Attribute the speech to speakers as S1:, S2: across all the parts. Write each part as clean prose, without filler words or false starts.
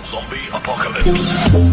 S1: Zombie apocalypse.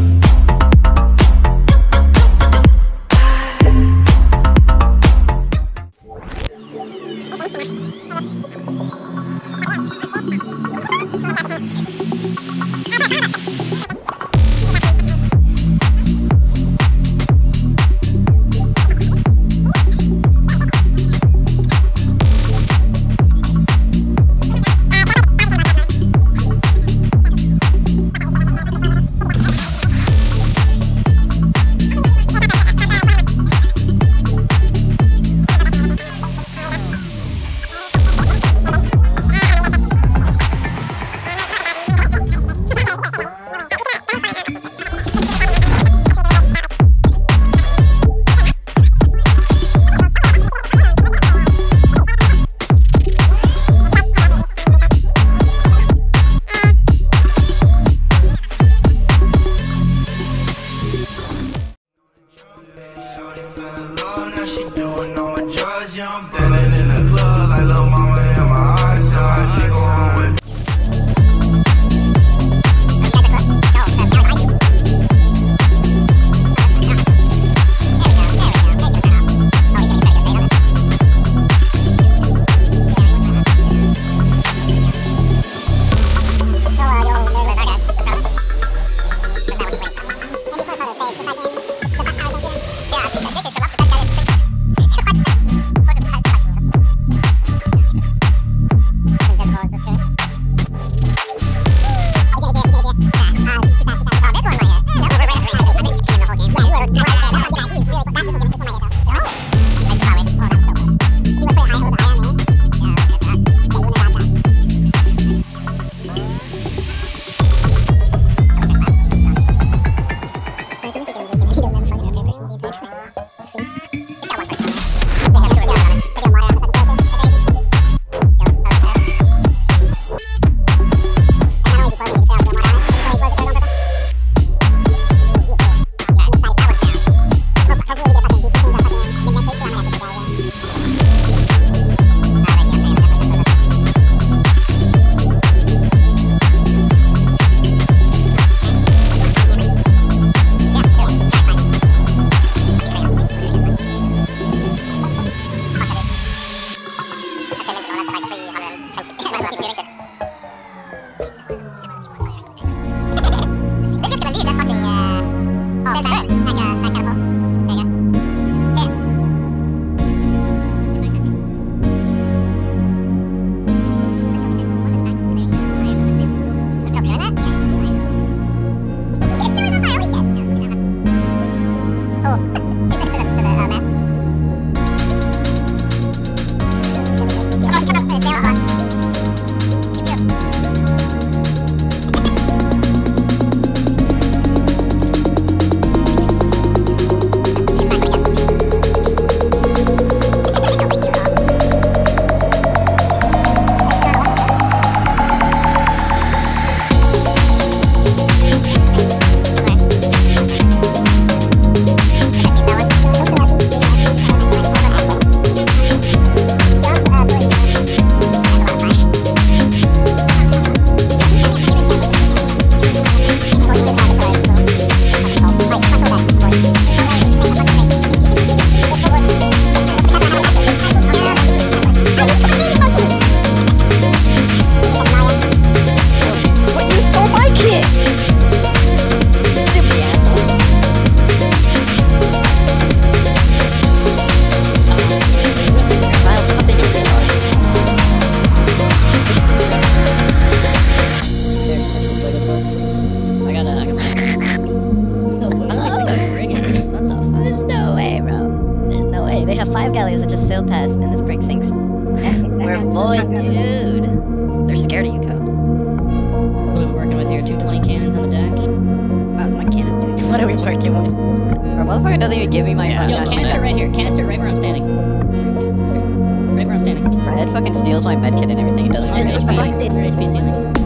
S2: They have 5 galleys that just sailed past, and this brig sinks.
S3: We're fully, dude. They're scared of you, Kyle.
S4: What are we working with here? 220 cannons on the deck?
S3: That was my cannons, dude.
S2: What are we working with? Our motherfucker doesn't even give me my phone.
S4: Yo, canister right here. Canister right where I'm standing. Right where I'm standing.
S2: Red fucking steals my medkit and everything. It doesn't
S4: Your
S2: give me
S4: HP, your HP ceiling.